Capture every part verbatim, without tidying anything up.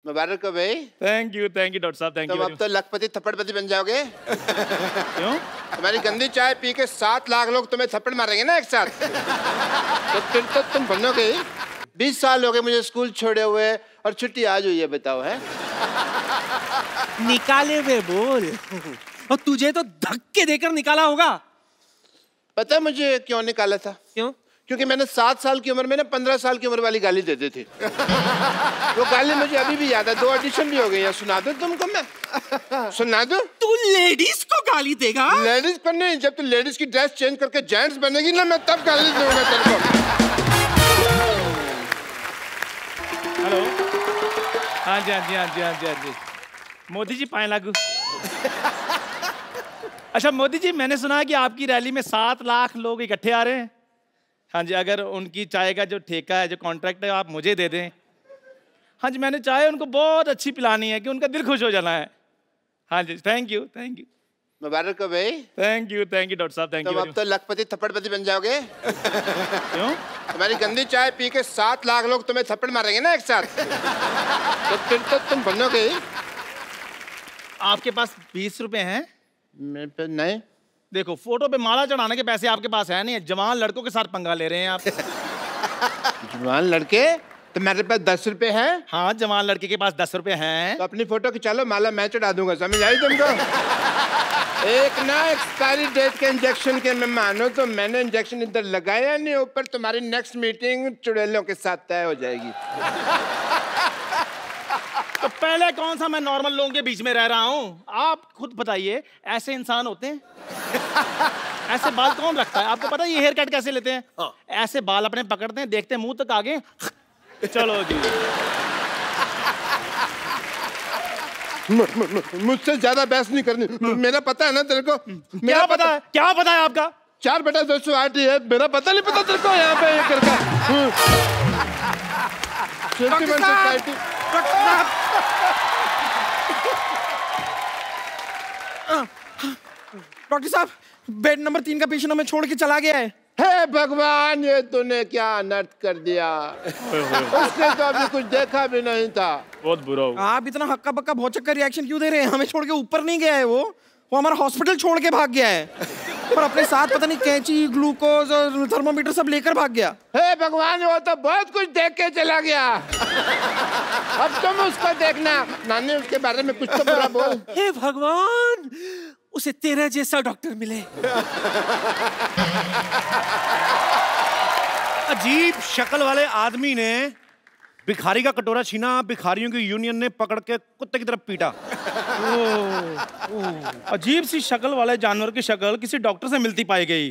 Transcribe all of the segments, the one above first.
मुबारक हो भाई। Thank you thank you doctor साहब, थैंक यू। तुम अब तो लखपति थप्पड़पति बन जाओगे। क्यों? तुम्हारी गंदी चाय पी के सात लाख लोग तुम्हें थप्पड़ मारेंगे ना एक साथ। तो फिर तो तुम बनोगे। बीस साल हो गए मुझे स्कूल छोड़े हुए और छुट्टी आज हुई है, बताओ है। निकाले हुए बोल। और तुझे तो धक्के देकर निकाला होगा। पता है मुझे क्यों निकाला था? क्यों? क्योंकि मैंने सात साल की उम्र में ना पंद्रह साल की उम्र वाली गाली दे दी थी। वो गाली मुझे अभी भी याद है। दो ऑडिशन भी हो गई है। सुना दो तुमको मैं? सुना दो? तू लेडीज को गाली देगा? लेडीज को नहीं, जब तू लेडीज की ड्रेस चेंज करके जेंट्स बनेगी ना, मैं तब गाली दूंगा तेरे को। हेलो, हाँ जी हाँ जी हाँ जी हाँ जी हाँ जी। मोदी जी पाए लागू। अच्छा मोदी जी, मैंने सुना है कि आपकी रैली में सात लाख लोग इकट्ठे आ रहे हैं। हाँ जी, अगर उनकी चाय का जो ठेका है, जो कॉन्ट्रैक्ट है, आप मुझे दे दें। हाँ जी, मैंने चाय उनको बहुत अच्छी पिलानी है कि उनका दिल खुश हो जाना है। हाँ जी, थैंक यू थैंक यू। मुबारक हो भाई। Thank you thank you doctor साहब, थैंक यू। तुम अब तो लखपति थप्पड़पति बन जाओगे। क्यों? तुम्हारी गंदी चाय पी के सात लाख लोग तुम्हें थप्पड़ मारेंगे ना एक साथ। तो फिर तो तुम बनोगे। आपके पास बीस रुपए हैं? मेरे पे नहीं। देखो, फोटो पे माला चढ़ाने के पैसे आपके पास है नहीं। जवान लड़कों के साथ पंगा ले रहे हैं आप। जवान लड़के? तो मेरे पास दस रुपए हैं। हाँ, जवान लड़के के पास दस रुपए हैं। तो अपनी फोटो खिंचा लो, माला मैं चढ़ा दूंगा। समझ आई तुमको? एक ना एक्सपायरी डेट के इंजेक्शन के मैं मानो तो मैंने इंजेक्शन इधर लगाया नहीं, ऊपर तुम्हारी नेक्स्ट मीटिंग चुड़ैलों के साथ तय हो जाएगी। तो पहले कौन सा मैं नॉर्मल लोगों के बीच में रह रहा हूँ? आप खुद बताइए, ऐसे इंसान होते हैं? ऐसे बाल कौन रखता है? आपको पता है ये हेयर कट कैसे लेते हैं? हाँ। ऐसे बाल अपने पकड़ते हैं, देखते हैं मुंह तक आगे। चलो जी। मुझसे ज्यादा बहस नहीं करनी। मेरा पता है ना तेरे को? क्या पता है? क्या पता है आपका? चार बेटा दो सौ आठ ही है। मेरा पता नहीं पता तेरे को? यहाँ पे ये करके सोसाइटी। डॉक्टर साहब, बेड नंबर तीन का पेशेंट हमें छोड़ के चला गया है। हे भगवान, ये तूने क्या अनर्थ कर दिया। उसने तो अभी कुछ देखा भी नहीं था। बहुत बुरा हो। आप इतना हक्का बक्का भौचक का रिएक्शन क्यों दे रहे हैं? हमें छोड़ के ऊपर नहीं गया है वो वो हमारा हॉस्पिटल छोड़ के भाग गया है। पर अपने साथ पता नहीं कैंची, ग्लूकोज और थर्मोमीटर सब लेकर भाग गया। हे भगवान, वो तो बहुत कुछ देख के चला गया। अब तुम उसको देखना। नानी, उसके बारे में कुछ तो बुरा बोल। हे भगवान, उसे तेरे जैसा डॉक्टर मिले। अजीब शक्ल वाले आदमी ने भिखारी का कटोरा छीना, भिखारियों की यूनियन ने पकड़ के कुत्ते की तरफ पीटा। ओ, ओ, अजीब सी शक्ल वाले जानवर की शक्ल किसी डॉक्टर से मिलती पाई गई।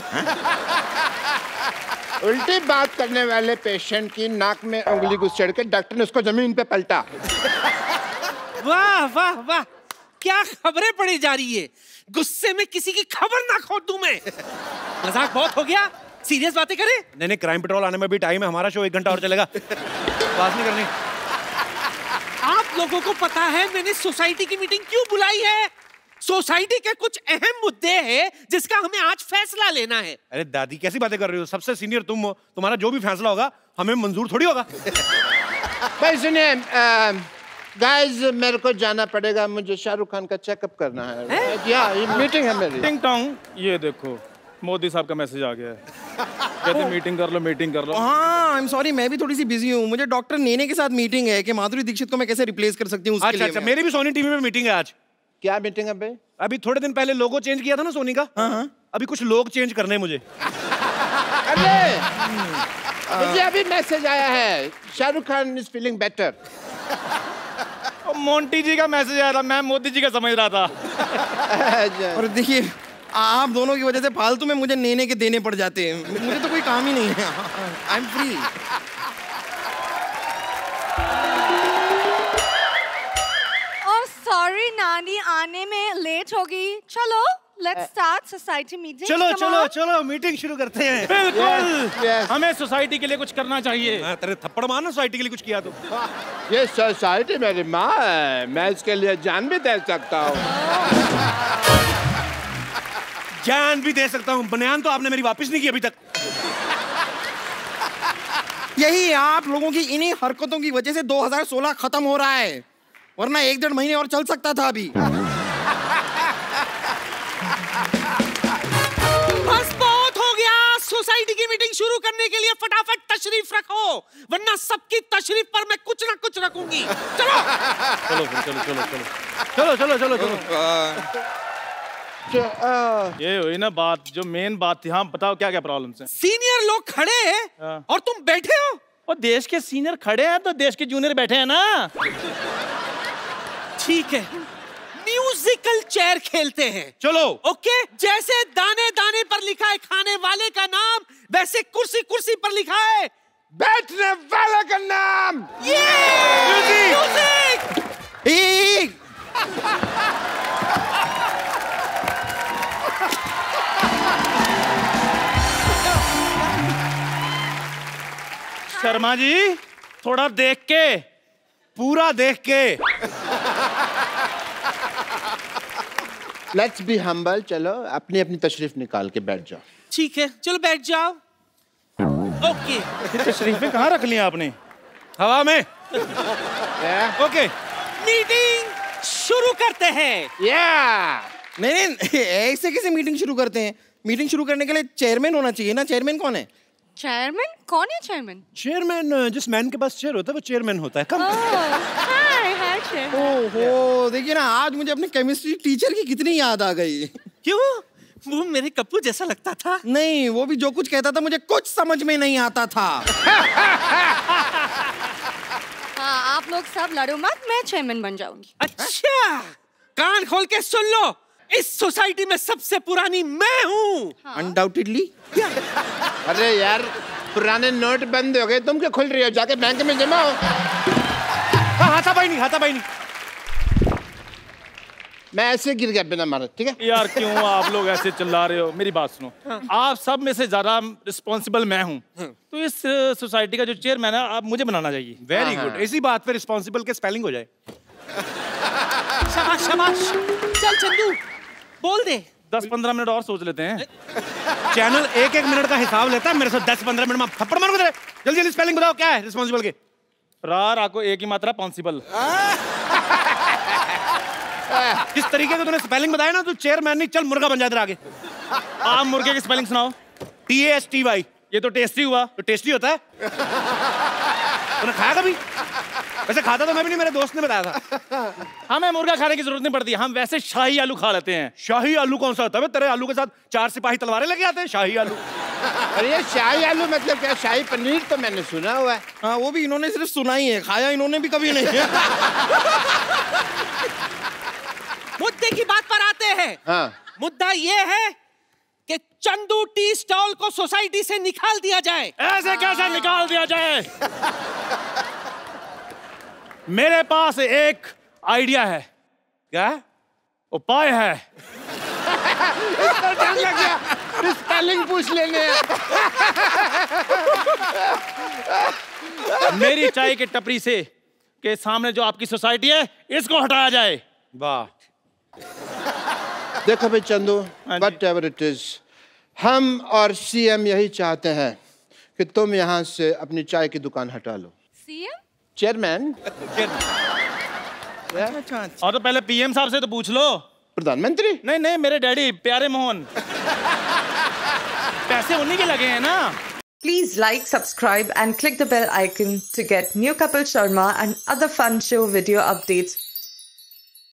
उल्टी बात करने वाले पेशेंट की नाक में उंगली घुस चढ़ के डॉक्टर ने उसको जमीन पे पलटा। वाह वाह वाह, क्या खबरें पड़ी जा रही है। गुस्से में किसी की खबर ना खो दूं मैं। मजाक बहुत हो गया, सीरियस बातें करें। नहीं नहीं, क्राइम पेट्रोल आने में भी टाइम है। हमारा शो एक घंटा और चलेगा। बात नहीं करनी। आप लोगों को पता है मैंने सोसाइटी की मीटिंग क्यों बुलाई है? सोसाइटी के कुछ अहम मुद्दे हैं जिसका हमें आज फैसला लेना है। अरे दादी, कैसी बातें कर रही हो? सबसे सीनियर तुम हो, तुम्हारा जो भी फैसला होगा हमें मंजूर थोड़ी होगा। भाई सुनिए गाइस, मेरे को जाना पड़ेगा। मुझे शाहरुख खान का चेकअप करना है, है? या ये मीटिंग है मेरी। टिंग टोंग, ये देखो मोदी साहब का मैसेज आ गया है। कहते मीटिंग कर लो मीटिंग कर लो। हाँ, आई एम सॉरी, मैं भी थोड़ी सी बिजी हूँ। मुझे डॉक्टर नेने के साथ मीटिंग है कि माधुरी दीक्षित को मैं कैसे रिप्लेस कर सकती हूँ। अच्छा अच्छा, मेरी भी सोनी टीवी में मीटिंग है आज। क्या मीटिंग है भाई? अभी थोड़े दिन पहले लोगो चेंज किया था ना सोनी का। हाँ हाँ। अभी कुछ लोग चेंज करने हैं मुझे। अरे मुझे अभी मैसेज आया है, Shahrukh Khan is feeling better. Monty ji का मैसेज आया था, मैं मोदी जी का समझ रहा था। और देखिए, आप दोनों की वजह से फालतू में मुझे नेने के देने पड़ जाते हैं। मुझे तो कोई काम ही नहीं है। I am free. सॉरी नानी, आने में लेट होगी। चलो लेट्स स्टार्ट सोसाइटी मीटिंग। चलो चलो चलो मीटिंग शुरू करते हैं। बिल्कुल, yes, yes. हमें सोसाइटी के लिए कुछ करना चाहिए। हाँ, तेरे थप्पड़ मारना सोसाइटी के लिए कुछ किया तो। ये सोसाइटी मेरी माँ है, मैं इसके लिए जान भी दे सकता हूँ। जान भी दे सकता हूँ। बनियान तो आपने मेरी वापस नहीं की अभी तक। यही आप लोगों की इन्हीं हरकतों की वजह से दो हज़ार सोलह खत्म हो रहा है, वरना एक डेढ़ महीने और चल सकता था अभी। बस बहुत हो गया। सोसाइटी की मीटिंग शुरू करने के लिए फटाफट तशरीफ रखो, वरना सबकी तशरीफ पर मैं कुछ ना कुछ रखूंगी। चलो चलो चलो चलो चलो चलो चलो चलो चलो। ये हुई ना बात, जो मेन बात थी। हाँ बताओ क्या क्या प्रॉब्लम है। सीनियर लोग खड़े हैं और तुम बैठे हो। और देश के सीनियर खड़े हैं तो देश के जूनियर बैठे हैं ना। ठीक है, म्यूजिकल चेयर खेलते हैं। चलो। ओके, जैसे दाने दाने पर लिखा है खाने वाले का नाम, वैसे कुर्सी कुर्सी पर लिखा है बैठने वाले का नाम। ये म्यूजिक। एक शर्मा जी थोड़ा देख के, पूरा देख के। Let's be humble. चलो अपनी अपनी तशरीफ निकाल के बैठ जाओ। ठीक है, चलो बैठ जाओ। ओके। तशरीफें कहाँ रख ली आपने? हवा में। ओके, मीटिंग शुरू करते हैं। या नहीं नहीं, ऐसे कैसे मीटिंग शुरू करते हैं? मीटिंग शुरू करने के लिए चेयरमैन होना चाहिए ना। चेयरमैन कौन है? चेयरमैन? कौन है चेयरमैन? चेयरमैन, जिस मैन के पास चेयर होता है वो चेयरमैन होता है। कम। हाय हाय चेयर। ओहो, देखिए ना, आज मुझे अपने केमिस्ट्री टीचर की कितनी याद आ गई। क्यों? वो मेरे कप्पू जैसा लगता था। नहीं, वो भी जो कुछ कहता था मुझे कुछ समझ में नहीं आता था। हाँ, आप लोग सब लड़ो मत, मैं चेयरमैन बन जाऊंगी। अच्छा, कान खोल के सुन लो, इस सोसाइटी में सबसे पुरानी मैं हूँ। अनडाउटेडली। अरे यार, पुराने नोट बंद हो गए, तुम क्या खुल रही हो? जाके बैंक में जमा हो। हाँ, हाथापाई नहीं, हाथापाई नहीं। मैं ऐसे गिर गया बिना मारे, ठीक है? यार क्यों आप लोग ऐसे चिल्ला रहे हो? मेरी बात सुनो। हाँ। आप सब में से ज्यादा रिस्पॉन्सिबल मैं हूँ। हाँ। तो इस सोसाइटी का जो चेयरमैन है आप मुझे बनाना चाहिए। Very good. इसी बात पे रिस्पॉन्सिबल के स्पेलिंग हो जाए। शाबाश शाबाश। चल चंदू बोल दे। दस पंद्रह मिनट और सोच लेते हैं। चैनल एक एक मिनट का हिसाब लेता है, मेरे से दस पंद्रह मिनट में थप्पड़ मारूंगा तेरे। जल्दी जल्दी स्पेलिंग बताओ, क्या है रिस्पॉन्सिबल के? रा रा को एक ही मात्रा पॉन्सिबल। इस तरीके का तूने स्पेलिंग बताया ना, तू चेयरमैन नहीं, चल मुर्गा बन जाए तेरे आगे। आप मुर्गे की स्पेलिंग सुनाओ। T A S T Y. ये तो टेस्टी हुआ। तो टेस्टी होता है? तूने खाया कभी? वैसे खाता तो मैं भी नहीं, मेरे दोस्त ने बताया था। हमें मुर्गा खाने की जरूरत नहीं पड़ती, हम वैसे शाही आलू खा लेते हैं। शाही आलू कौन सा होता है? तेरे आलू के साथ चार सिपाही तलवारें लेके आते हैं। शाही आलू। अरे ये शाही आलू मतलब क्या? शाही पनीर तो मैंने सुना हुआ है। हाँ, वो भी इन्होंने सिर्फ सुना ही है, खाया इन्होंने भी कभी नहीं है। मुद्दे की बात पर आते हैं। हाँ। मुद्दा ये है कि चंदू टी स्टॉल को सोसाइटी से निकाल दिया जाए। ऐसे कैसे निकाल दिया जाए? मेरे पास एक आइडिया है। क्या उपाय है? इस पर डर लग गया, स्पेलिंग पूछ लेने। मेरी चाय की टपरी से के सामने जो आपकी सोसाइटी है, इसको हटाया जाए। वाह। देखो भाई Chandu, whatever it is, हम और सीएम यही चाहते हैं कि तुम यहाँ से अपनी चाय की दुकान हटा लो। सीएम? चेयरमैन। और तो पहले पीएम साहब से तो पूछ लो। प्रधानमंत्री? नहीं नहीं, मेरे डैडी प्यारे मोहन। पैसे उन्हीं के लगे हैं ना। Please like, subscribe and click the bell icon to get new Kapil Sharma and other fun show video updates